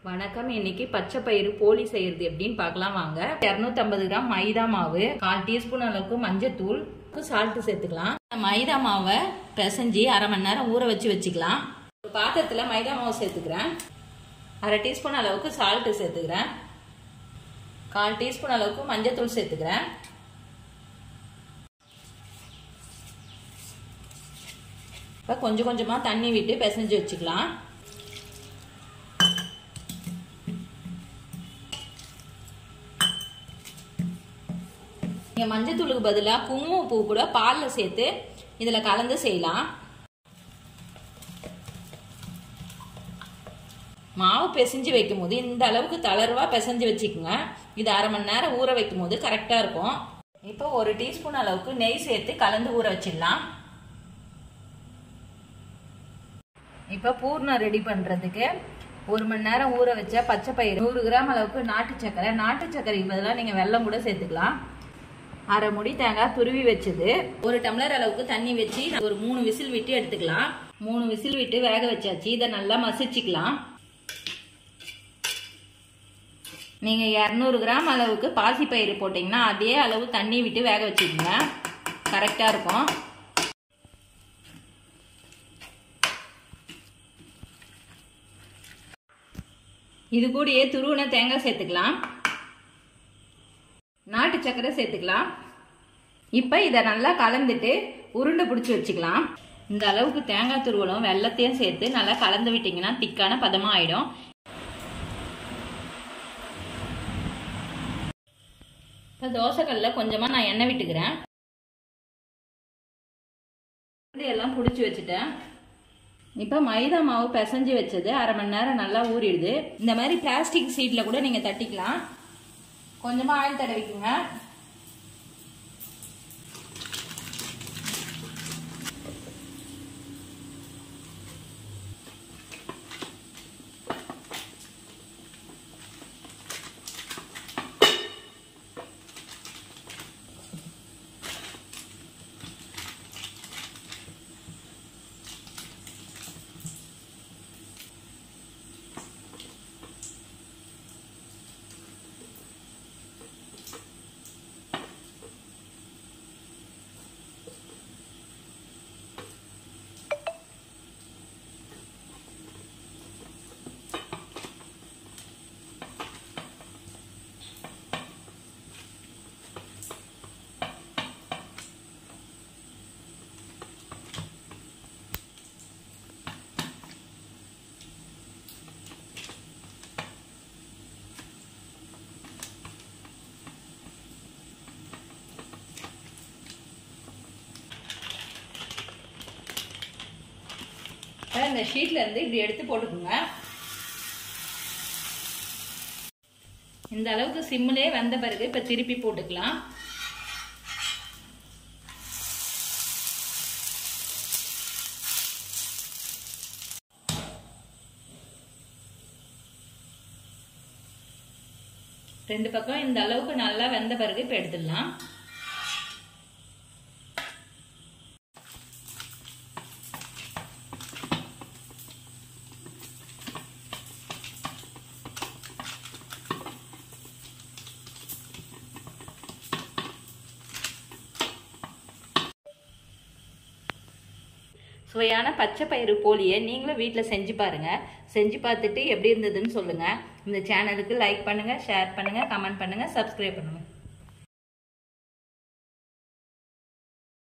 வணக்கம். இன்னைக்கு பச்சை பயிறு போலி செய்யறது எப்படின்னு பார்க்கலாம் வாங்க. 250 கிராம் மைதா மாவு, 1/4 டீஸ்பூன் அளவுக்கு மஞ்சத்தூள், சால்ட் சேர்த்துக்கலாம். மைதா மாவை பிசைஞ்சு அரை மணி நேரம் ஊற வச்சுக்கலாம். ஒரு பாத்திரத்துல மைதா மாவு சேர்த்துக்கிறேன். 1/2 டீஸ்பூன் அளவுக்கு சால்ட் சேர்த்துக்கிறேன். 1/4 டீஸ்பூன் அளவுக்கு மஞ்சத்தூள் சேர்த்துக்கிறேன். இப்போ கொஞ்சம் கொஞ்சமா தண்ணி விட்டு பிசைஞ்சு வச்சுக்கலாம். மஞ்சத்தூளுக்கு பதிலாக குங்குமப்பூ கூட பால்ல சேர்த்து இதுல கலந்து செய்யலாம். மாவு பிசைஞ்சு வைக்கும் போது இந்த அளவுக்கு தளர்வா பிசைஞ்சு வச்சுக்கோங்க. இது அரை மணி நேரம் ஊற வைக்கும் போது கரெக்டா இருக்கும். இப்போ 1 டீஸ்பூன் அளவுக்கு நெய் சேர்த்து கலந்து ஊற வச்சிடலாம். இப்போ பூர்ணம் ரெடி பண்றதுக்கு 1 மணி நேரம் ஊற வச்ச பச்சை பயிறு, 100 கிராம் அளவுக்கு நாட்டு சர்க்கரைக்கு பதிலாக நீங்க வெல்லம் கூட சேர்த்துக்கலாம். அரை முடி தேங்காய் துருவி வச்சது, 1 டம்ளர் அளவுக்கு தண்ணி வச்சு ஒரு 3 விசில் விட்டு எடுத்துக்கலாம். 3 விசில் விட்டு வேக வச்சாச்சு. இதை நல்லா மசிச்சுக்கலாம். நீங்க 200 கிராம் அளவுக்கு பாசி பயிறு போட்டீங்கன்னா அதே அளவு தண்ணி விட்டு வேக வச்சுக்கோங்க, கரெக்டா இருக்கும். இது கூடயே துருவின தேங்காய் சேர்த்துக்கலாம். நாட்டு சர்க்கரை சேர்த்துக்கலாம். இப்ப இதை நல்லா கலந்துட்டு உருண்டை பிடிச்சி வச்சுக்கலாம். இந்த அளவுக்கு தேங்காய் துருவலும் வெள்ளத்தையும் சேர்த்து நல்லா கலந்து விட்டீங்கன்னா திக்கான பதமா ஆயிடும். இப்ப தோசைக்கல்ல கொஞ்சமா நான் எண்ணெய் விட்டுக்கிறேன். எல்லாம் பிடிச்சி வச்சுட்டேன். இப்ப மைதா மாவு பிசைஞ்சு வச்சது அரை மணி நேரம் நல்லா ஊறிடுது. இந்த மாதிரி பிளாஸ்டிக் சீட்ல கூட நீங்க தட்டிக்கலாம். கொஞ்சமா ஆயில் தடவிக்குங்க. இந்த ஷீட்ல இருந்து இப்படி எடுத்து போட்டுக்கோங்க. இந்த அளவுக்கு சிம்மிலே வந்த பிறகு இப்ப திருப்பி போட்டுக்கலாம். ரெண்டு பக்கம் இந்த அளவுக்கு நல்லா வெந்த பிறகு இப்ப எடுத்துடலாம். சுவையான பச்சை பயிறு போலியை நீங்களும் வீட்டில் செஞ்சு பாருங்க. செஞ்சு பார்த்துட்டு எப்படி இருந்ததுன்னு சொல்லுங்க. இந்த சேனலுக்கு லைக் பண்ணுங்க, ஷேர் பண்ணுங்க, கமெண்ட் பண்ணுங்க, சப்ஸ்கிரைப் பண்ணுங்க.